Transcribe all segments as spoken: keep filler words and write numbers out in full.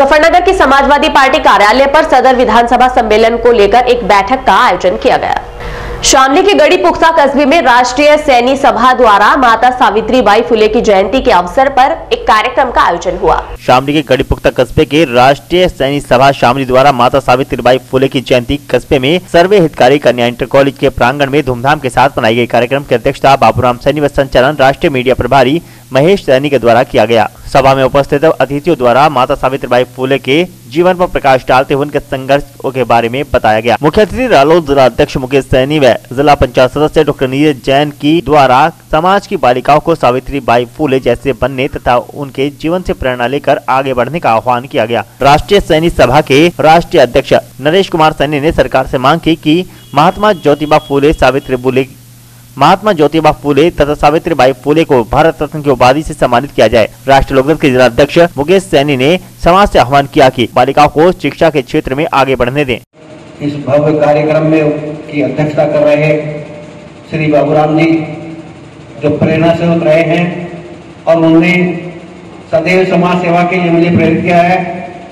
मुजफ्फरनगर की समाजवादी पार्टी कार्यालय पर सदर विधानसभा सम्मेलन को लेकर एक बैठक का आयोजन किया गया। शामली के गढ़ी पुख्ता कस्बे में राष्ट्रीय सैनी सभा द्वारा माता सावित्री बाई फुले की जयंती के अवसर पर एक कार्यक्रम का आयोजन हुआ। शामली के गढ़ी पुख्ता कस्बे के राष्ट्रीय सैनी सभा शामली द्वारा माता सावित्री बाई फुले की जयंती कस्बे में सर्वे हितकारी कन्या इंटर कॉलेज के प्रांगण में धूमधाम के साथ मनाई गई। कार्यक्रम की अध्यक्षता बाबूराम सैनी व संचालन राष्ट्रीय मीडिया प्रभारी महेश सैनी के द्वारा किया गया। सभा में उपस्थित अतिथियों द्वारा माता सावित्रीबाई फुले के जीवन पर प्रकाश डालते हुए उनके संघर्ष के बारे में बताया गया। मुख्य अतिथि रालोद जिला अध्यक्ष मुकेश सैनी व जिला पंचायत सदस्य डॉक्टर नीरज जैन की द्वारा समाज की बालिकाओं को सावित्रीबाई फुले जैसे बनने तथा उनके जीवन से प्रेरणा लेकर आगे बढ़ने का आह्वान किया गया। राष्ट्रीय सैनी सभा के राष्ट्रीय अध्यक्ष नरेश कुमार सैनी ने सरकार से मांग की कि महात्मा ज्योतिबा फुले सावित्री फुले महात्मा ज्योतिबा फुले तथा सावित्रीबाई फुले को भारत रत्न की उपाधि से सम्मानित किया जाए। राष्ट्रीय लोकदल के जिला अध्यक्ष मुकेश सैनी ने समाज से आह्वान किया कि बालिकाओं को शिक्षा के क्षेत्र में आगे बढ़ने दें। इस भव्य कार्यक्रम में की अध्यक्षता कर रहे श्री बाबूराम जी जो प्रेरणा से रहे हैं और उन्होंने सदैव समाज सेवा के लिए मुझे प्रेरित किया है।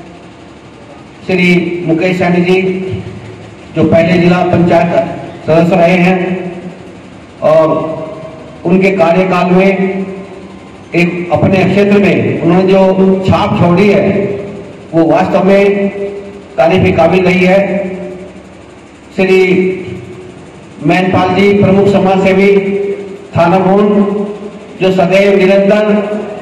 श्री मुकेश सैनी जी जो पहले जिला पंचायत सदस्य रहे हैं और उनके कार्यकाल में एक अपने क्षेत्र में उन्होंने जो छाप छोड़ी है वो वास्तव में तारीफ के काबिल रही है। श्री मैनपाल जी प्रमुख समाज सेवी थाना भून जो सदैव निरंतर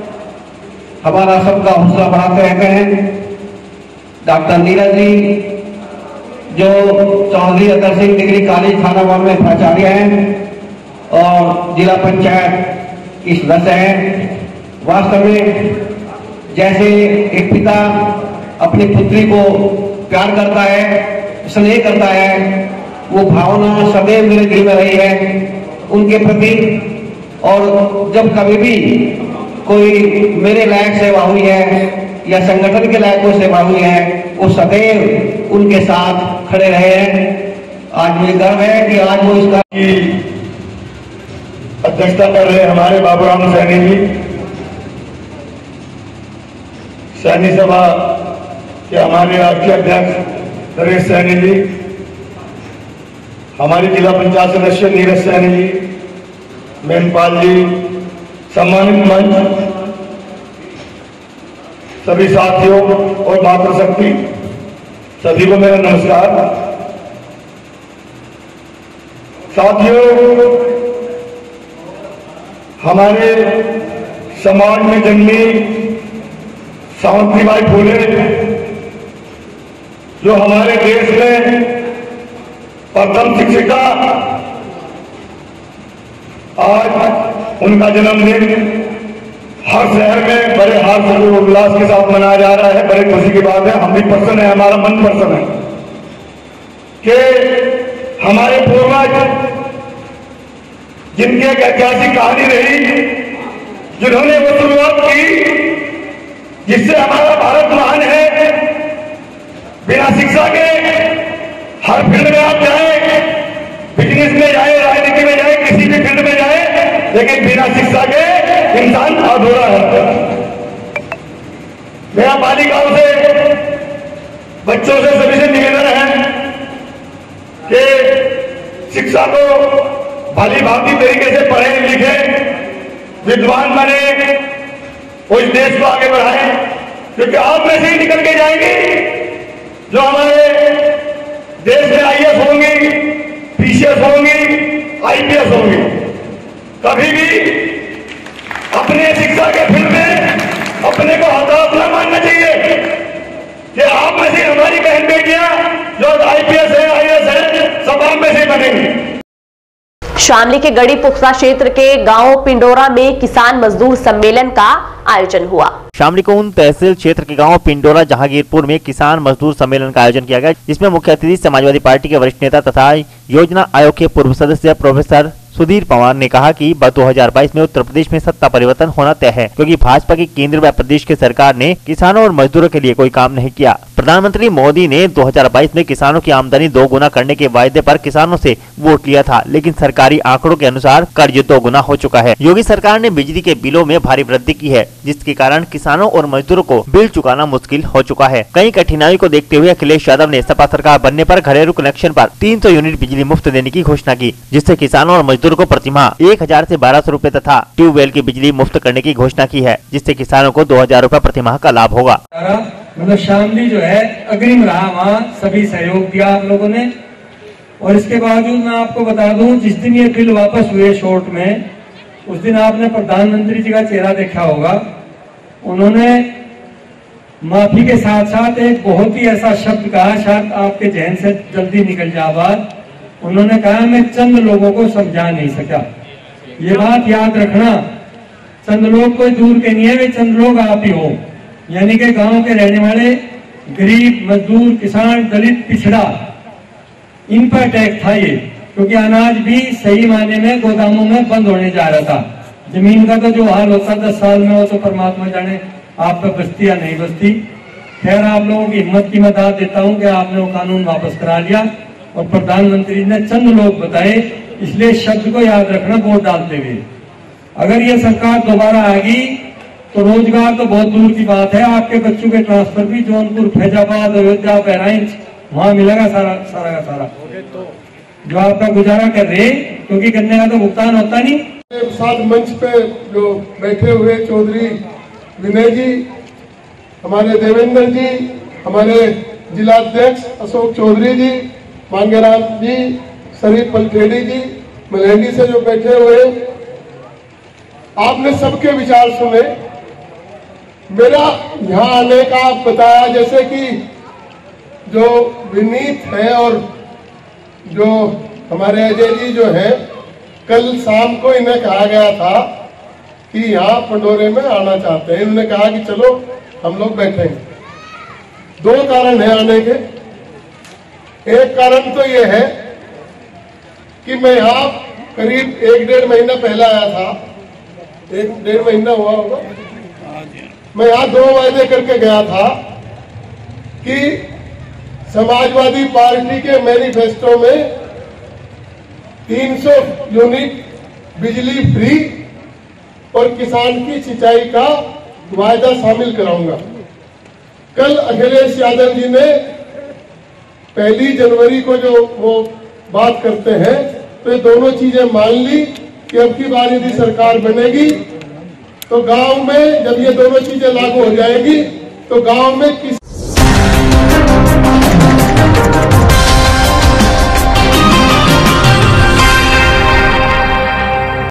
हमारा सबका हौसला बढ़ाते रहते हैं। डॉक्टर नीरज जी जो चौधरी अतर सिंह डिग्री कॉलेज थाना भून में प्राचार्य हैं और जिला पंचायत की सदस्य है। वास्तव में जैसे एक पिता अपनी पुत्री को प्यार करता है, स्नेह करता है, वो भावना सदैव मेरे दिल में रही है उनके प्रति। और जब कभी भी कोई मेरे लायक सेवा हुई है या संगठन के लायक कोई सेवा हुई है वो सदैव उनके साथ खड़े रहे हैं। आज मुझे गर्व है कि आज वो इसका अध्यक्षता कर रहे हमारे बाबूराम सैनी जी, सैनी सभा के हमारे राष्ट्रीय अध्यक्ष नरेश सैनी जी, हमारी जिला पंचायत सदस्य नीरज सैनी जी, मैनपाल जी, सम्मानित मंच, सभी साथियों और मातृशक्ति सभी को मेरा नमस्कार। साथियों, हमारे समाज में जन्मी सावित्रीबाई फुले जो हमारे देश में प्रथम शिक्षिका, आज उनका जन्मदिन हर शहर में बड़े हर्ष और उल्लास के साथ मनाया जा रहा है। बड़े खुशी की बात है। हम भी प्रसन्न है, हमारा मन प्रसन्न है कि हमारे पूर्वज जिनकी एक ऐतिहासिक कहानी रही, जिन्होंने वो शुरुआत की जिससे हमारा भारत महान है। बिना शिक्षा के हर फील्ड में आप जाए, बिजनेस में जाए, राजनीति में जाए, किसी भी फील्ड में जाए, लेकिन बिना शिक्षा के इंसान अधूरा है। मेरा बालिकाओं से, बच्चों से, सभी से निवेदन है कि शिक्षा को भली भांति तरीके से पढ़े लिखे, विद्वान बने, उस देश को आगे बढ़ाएं, क्योंकि आप में से ही निकल के जाएंगे जो हमारे देश में आई ए एस होंगी, पी सी एस होंगी, आई पी एस होंगी। कभी भी अपने शिक्षा के फील्ड में अपने को हताश न मानना चाहिए कि आप में से हमारी बहन बेटियां जो आई पी एस है, आई ए एस है, सब आप में से बनेंगे। शामली के गढ़ी पुख्ता क्षेत्र के गांव पिंडोरा में किसान मजदूर सम्मेलन का आयोजन हुआ। शामली को उन तहसील क्षेत्र के गांव पिंडोरा जहांगीरपुर में किसान मजदूर सम्मेलन का आयोजन किया गया, जिसमें मुख्य अतिथि समाजवादी पार्टी के वरिष्ठ नेता तथा योजना आयोग के पूर्व सदस्य प्रोफेसर सुधीर पवार ने कहा कि दो हज़ार बाईस में उत्तर प्रदेश में सत्ता परिवर्तन होना तय है, क्योंकि भाजपा की केंद्र व प्रदेश की सरकार ने किसानों और मजदूरों के लिए कोई काम नहीं किया। प्रधानमंत्री मोदी ने दो हज़ार बाईस में किसानों की आमदनी दो गुना करने के वायदे पर किसानों से वोट लिया था, लेकिन सरकारी आंकड़ों के अनुसार कर्ज दो गुना हो चुका है। योगी सरकार ने बिजली के बिलों में भारी वृद्धि की है, जिसके कारण किसानों और मजदूरों को बिल चुकाना मुश्किल हो चुका है। कई कठिनाई को देखते हुए अखिलेश यादव ने सपा सरकार बनने पर घरेलू कनेक्शन पर तीन सौ यूनिट बिजली मुफ्त देने की घोषणा की, जिससे किसानों और मजदूरों को प्रति माह एक हजार से बारह सौ रूपए तथा ट्यूबवेल की बिजली मुफ्त करने की घोषणा की है, जिससे किसानों को दो हजार रूपए प्रति माह का लाभ होगा। मतलब शामली जो है अग्रिम रहा, वहाँ सभी सहयोग दिया आप लोगों ने। और इसके बावजूद मैं आपको बता दूं, जिस दिन ये बिल वापस हुए शॉर्ट में, उस दिन आपने प्रधानमंत्री जी का चेहरा देखा होगा। उन्होंने माफी के साथ साथ एक बहुत ही ऐसा शब्द कहा, शायद आपके जहन से जल्दी निकल जाए बात। उन्होंने कहा मैं चंद लोगों को समझा नहीं सका। ये बात याद रखना, चंद लोग कोई दूर के नहीं है, वे चंद लोग आप ही हो, यानी कि गांव के रहने वाले गरीब, मजदूर, किसान, दलित, पिछड़ा, इन पर टैक्स था ये, क्योंकि अनाज भी सही मायने में गोदामों में बंद होने जा रहा था। जमीन का तो जो हाल होता दस साल में, वो तो परमात्मा जाने आप पे बचती या नहीं बचती। खैर, आप लोगों की हिम्मत की मैं दाद देता हूं कि आपने वो कानून वापस करा लिया और प्रधानमंत्री ने चंद लोग बताए, इसलिए शब्द को याद रखना वोट डालते हुए। अगर ये सरकार दोबारा आएगी तो रोजगार तो बहुत दूर की बात है, आपके बच्चों के ट्रांसफर भी जौनपुर, फैजाबाद, अयोध्या, बहराइच वहां मिलेगा सारा सारा का सारा, जो आपका गुजारा कर रहे, क्योंकि करने का तो भुगतान होता नहीं। साथ मंच पे जो बैठे हुए चौधरी विनय जी, हमारे देवेंद्र जी, हमारे जिला अध्यक्ष अशोक चौधरी जी, मांगेराम जी, शरीफ पलखेड़ी जी, मलेंडी से जो बैठे हुए, आपने सबके विचार सुने। मेरा यहाँ आने का आप बताया, जैसे कि जो विनीत है और जो हमारे अजय जी जो है, कल शाम को इन्हें कहा गया था कि यहाँ पंडोरे में आना चाहते हैं। इन्होंने कहा कि चलो हम लोग बैठेंगे। दो कारण है आने के। एक कारण तो ये है कि मैं यहाँ करीब एक डेढ़ महीना पहले आया था, एक डेढ़ महीना हुआ होगा। मैं यहाँ दो वायदे करके गया था कि समाजवादी पार्टी के मैनिफेस्टो में तीन सौ यूनिट बिजली फ्री और किसान की सिंचाई का वायदा शामिल कराऊंगा। कल अखिलेश यादव जी ने पहली जनवरी को जो वो बात करते हैं, तो ये दोनों चीजें मान ली कि अब की बार यदि सरकार बनेगी तो गांव में जब ये दोनों चीजें लागू हो जाएगी तो गांव में किस